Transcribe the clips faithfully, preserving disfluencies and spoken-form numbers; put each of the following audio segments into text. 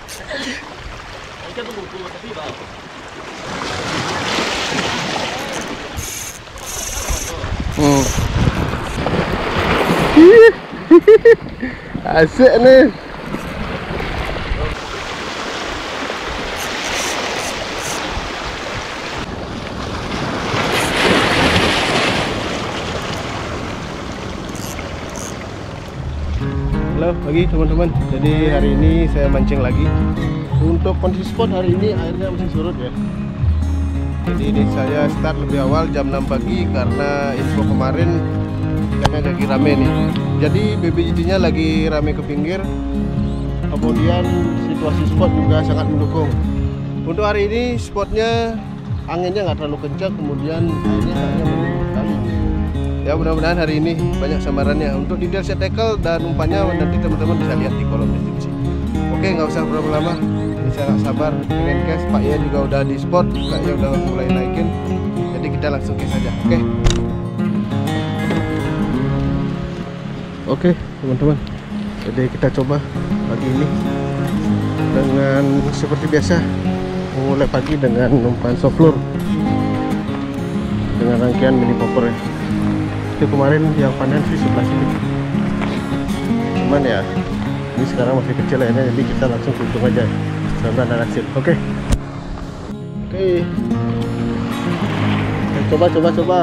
Hmm. Asik nih. Halo pagi teman-teman. Jadi hari ini saya mancing lagi. Untuk kondisi spot hari ini airnya masih surut ya. Jadi ini saya start lebih awal jam enam pagi karena info kemarin ikannya lagi rame nih. Jadi B B J T-nya lagi rame ke pinggir. Kemudian situasi spot juga sangat mendukung. Untuk hari ini spotnya anginnya nggak terlalu kencang, kemudian airnya kayaknya mendukung sekali. Ya mudah-mudahan hari ini banyak samarannya. Untuk detail set tackle dan umpannya nanti teman-teman bisa lihat di kolom deskripsi. Oke, nggak usah berapa lama. Ini saya nggak sabar pengen cast. Pak ya juga udah di spot, kayaknya udah mulai naikin. Jadi kita langsung cast saja. Oke. Oke teman-teman. Jadi kita coba pagi ini dengan seperti biasa mulai pagi dengan umpan soft lure dengan rangkaian mini popper ya. Itu kemarin yang panen sih sebelah sini, cuman ya ini sekarang masih kecil ya, jadi kita langsung tutup aja sampai ada hasil. Oke oke coba coba coba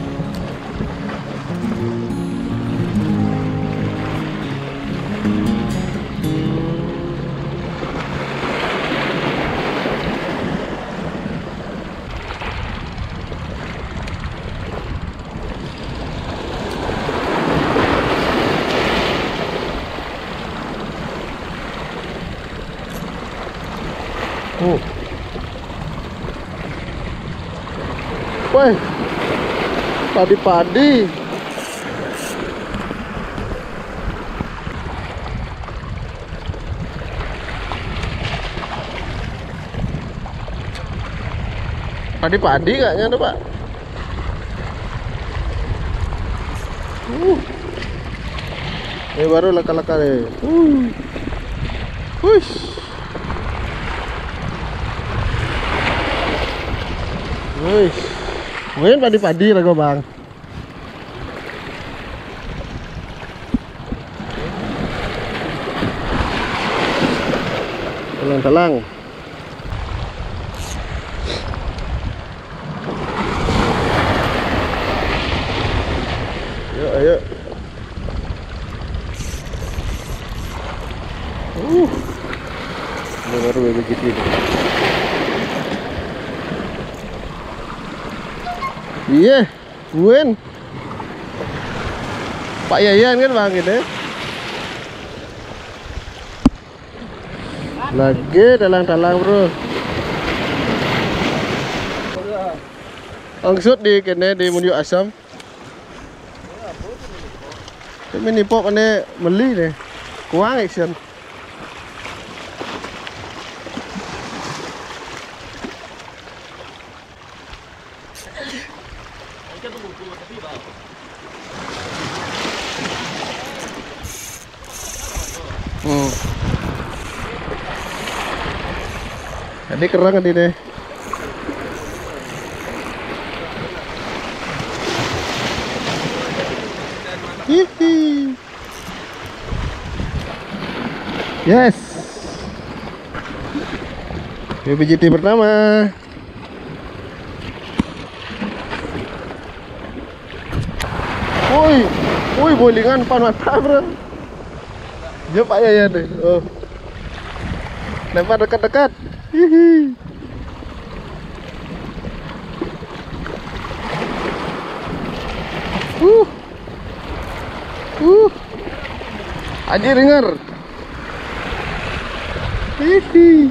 Oh, woi, padi-padi. Padi-padi kayaknya tuh Pak. Uh, ini baru laka-laka deh. Uh, Wush. Wih, mungkin padi-padi lah bang. Telang-telang. Ayo, ayo. Uh, ini baru begitu ini. Iya, Buen. Pak Yayan kan bang gitu. Lagi dalang-dalang bro. Angsut di kene di Munjuk Asam. Tapi ini pop ane meli nih. Kuang action. Hmm. Jadi kerang kan ini. Hihi. Yes. B B J T pertama. Woi, woi bolingan pan mata bro. Ya Pak ya ya deh. Oh. Lempar dekat-dekat. Hihi. Uh. Uh. Aji dengar. Hihi.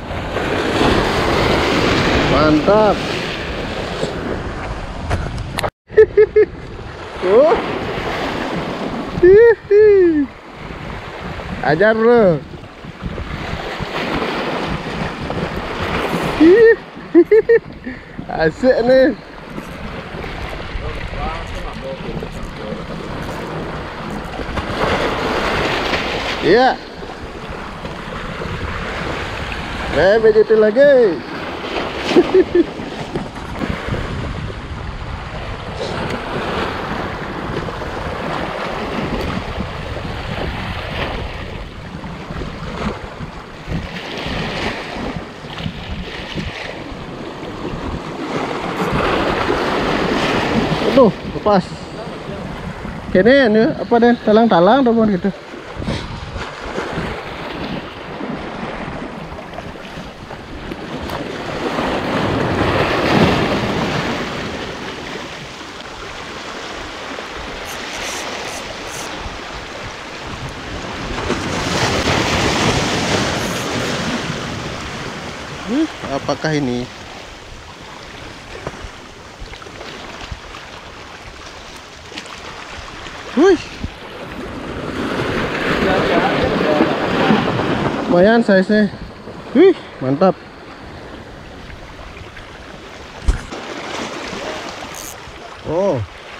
Mantap. Hihi. Oh. Hihi. Ajar bro. Asik nih. Iya. Eh, B J T lagi. Aduh, lepas. Kene ya, apa deh, talang-talang teman gitu. Hmm, apakah ini? Wih, lumayan size-nya. Wih, mantap. Oh,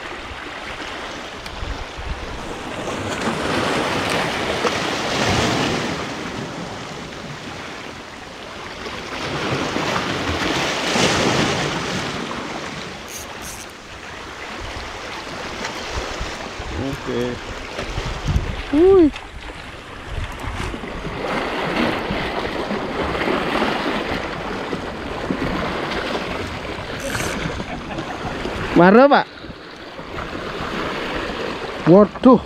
oke. Wih. Marah, Pak? Waduh.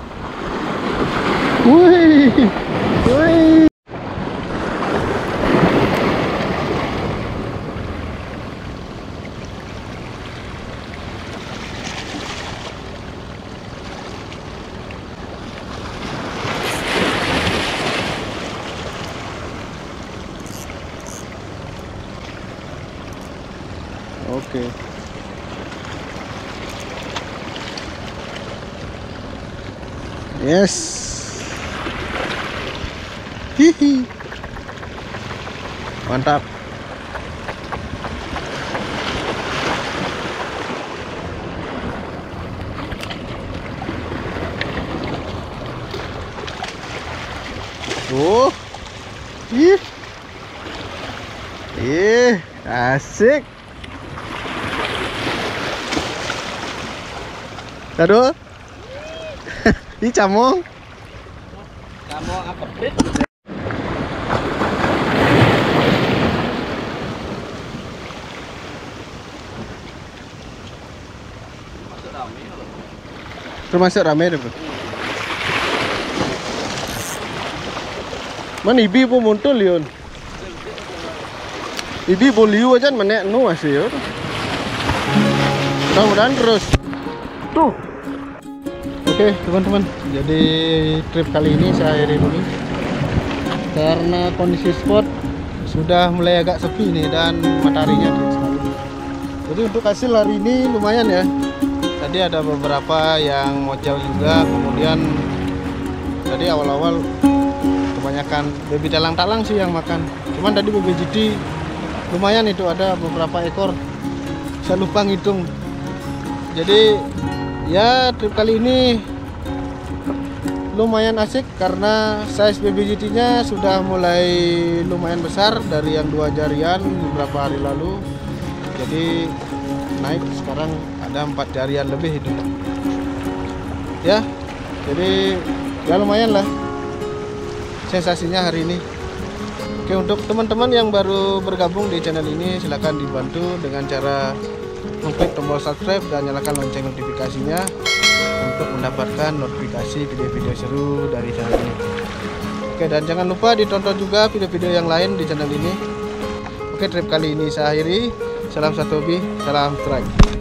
Wih. Wih. Oke. Yes. Hihi. Mantap. Oh. Ih. Ih, asik. Aduh. Ini camong. Camong apa prit? Termasuk rame deh, Bro. Man ibi pun muncul liun. Ibi boliu aja menek nu asih ya. Mudah-mudahan terus. Tuh. Oke teman-teman, jadi trip kali ini saya akhiri dulu karena kondisi spot sudah mulai agak sepi nih dan mataharinya terik sekali. Jadi untuk hasil hari ini lumayan ya. Tadi ada beberapa yang mocel juga, kemudian tadi awal-awal kebanyakan baby talang-talang sih yang makan. Cuman tadi baby J D lumayan itu, ada beberapa ekor. Saya lupa ngitung. Jadi ya trip kali ini lumayan asik karena size baby J T-nya sudah mulai lumayan besar dari yang dua jarian beberapa hari lalu. Jadi naik sekarang ada empat jarian lebih itu. Ya, jadi ya lumayan lah sensasinya hari ini. Oke, untuk teman-teman yang baru bergabung di channel ini silahkan dibantu dengan cara mengklik tombol subscribe dan nyalakan lonceng notifikasinya untuk mendapatkan notifikasi video-video seru dari channel ini. Oke, dan jangan lupa ditonton juga video-video yang lain di channel ini. Oke, trip kali ini saya akhiri. Salam satu hobi, salam strike.